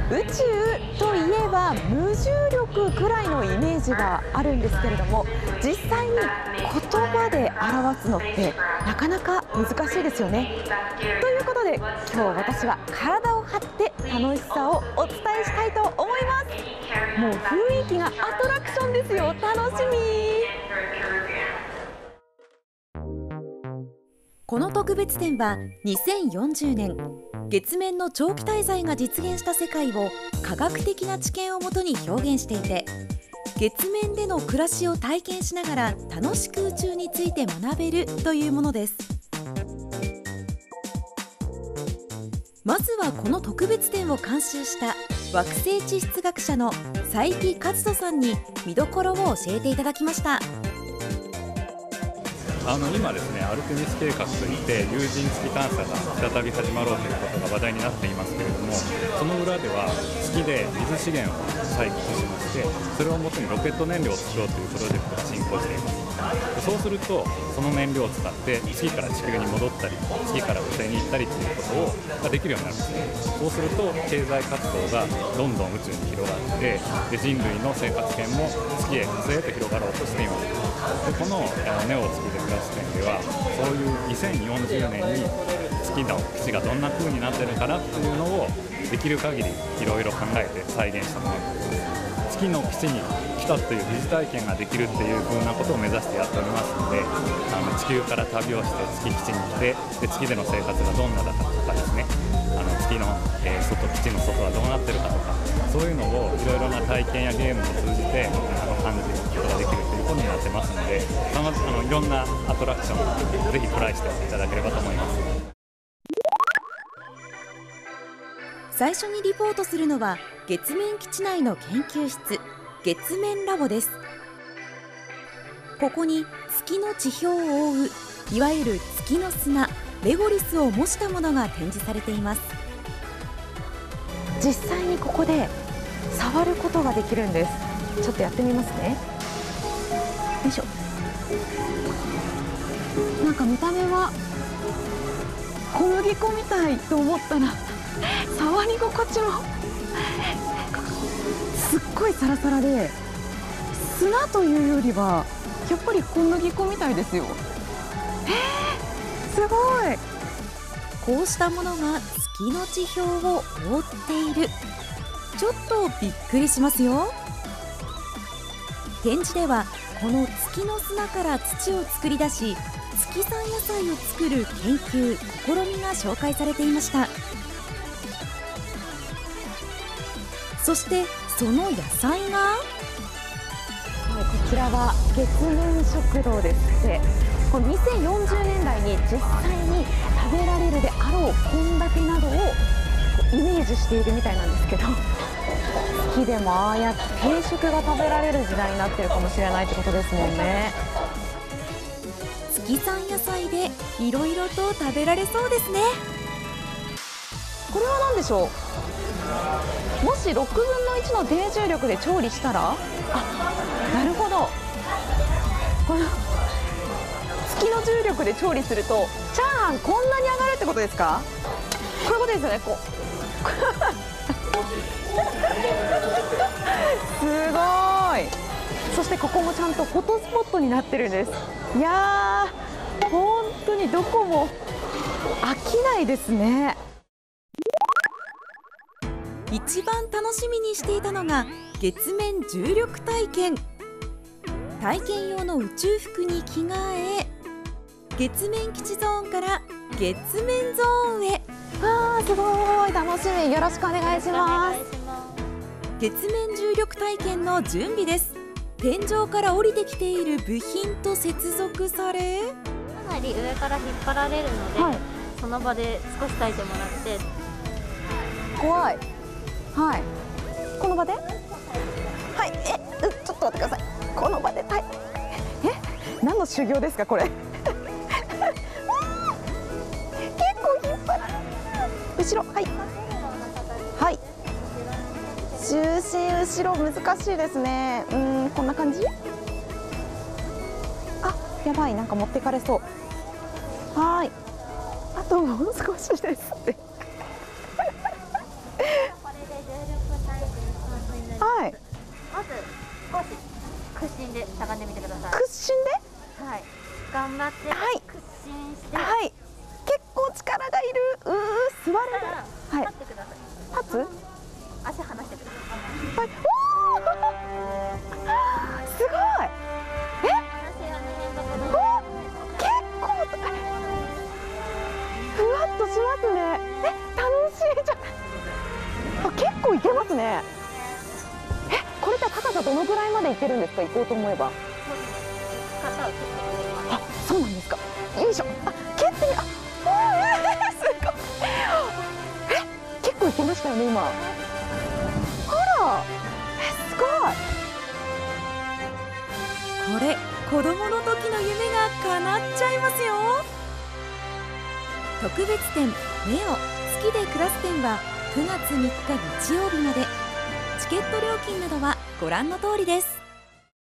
宇宙といえば無重力くらいのイメージがあるんですけれども、実際に言葉で表すのってなかなか難しいですよね。ということで今日私は体を張って楽しさをお伝えしたいと思います。もう雰囲気がアトラクションですよ。楽しみ。 この特別展は2040年月面の長期滞在が実現した世界を科学的な知見をもとに表現していて、月面での暮らしを体験しながら楽しく宇宙について学べるというものです。まずはこの特別展を監修した惑星地質学者の佐伯和人さんに見どころを教えていただきました。 今ですね、アルテミス計画といって有人月探査が再び始まろうということが話題になっていますけれども、その裏では月で水資源を採掘しまして、それをもとにロケット燃料を作ろうというプロジェクトが進行しています。そうするとその燃料を使って月から地球に戻ったり月から土星に行ったりということができるようになるんですね。そうすると経済活動がどんどん宇宙に広がって、で人類の生活圏も月へ火星へと広がろうとしています。でこのネオ月で暮らす展では、そういう2040年に月の基地がどんな風になってるかなっていうのをできる限りいろいろ考えて再現したものです。月の基地に来たという疑似体験ができるっていう風なことを目指してやっておりますので、地球から旅をして月基地に来て、で月での生活がどんなだったとかですね、月の、基地の外はどうなってるかとか、そういうのをいろいろな体験やゲームを通じて感じることができるということになってますので、いろんなアトラクションをぜひトライしていただければと思います。 最初にリポートするのは月面基地内の研究室、月面ラボです。ここに月の地表を覆ういわゆる月の砂、レゴリスを模したものが展示されています。 実際にここで触ることができるんです。ちょっとやってみますね。よいしょ。なんか見た目は小麦粉みたいと思ったら触り心地もすっごいサラサラで、砂というよりはやっぱり小麦粉みたいですよ。すごい。 こうしたものが月の地表を覆っている。ちょっとびっくりしますよ。展示ではこの月の砂から土を作り出し、月産野菜を作る研究・試みが紹介されていました。そしてその野菜が、 こちらは月面食堂ですって。この2040年代に実際に食べられるであろう献立などをイメージしているみたいなんですけど、月でもああやって定食が食べられる時代になってるかもしれないってことですもんね。 月産野菜でいろいろと食べられそうですね。 これは何でしょう。もし6分の1の低重力で調理したら、なるほど。この月の重力で調理するとチャーハンこんなに上がるってことですか。こういうことですよね。すごい。そしてここもちゃんとフォトスポットになってるんです。いやー、本当にどこも飽きないですね。 一番楽しみにしていたのが月面重力体験。体験用の宇宙服に着替え、月面基地ゾーンから月面ゾーンへ。 すごい楽しみ。よろしくお願いします。 月面重力体験の準備です。天井から降りてきている部品と接続され、 かなり上から引っ張られるので、その場で少し耐えてもらって。 怖い。この場で。ちょっと待ってください。この場で何の修行ですかこれ。結構引っ張る。後ろ、重心後ろ難しいですね。こんな感じ。やばい、なんか持ってかれそう。あともう少しですって。 頑張ってはい屈伸して、 はい、結構力がいる。座れる。はい、 立ってください。 立つ。 足離してください。 はい、おーすごい。 話がね、どこどこ結構ふわっとしますね。楽しいじゃん。結構いけますね。これって高さどのぐらいまでいけるんですか、行こうと思えば。 肩を切ってください。 あ、そうなんですか。よいしょ。蹴ってみ、すごい。結構いけましたよね、今。ほら、すごい。 これ子供の時の夢が叶っちゃいますよ。特別展ネオ好きで暮らす展は9月3日日曜日まで。チケット料金などはご覧の通りです。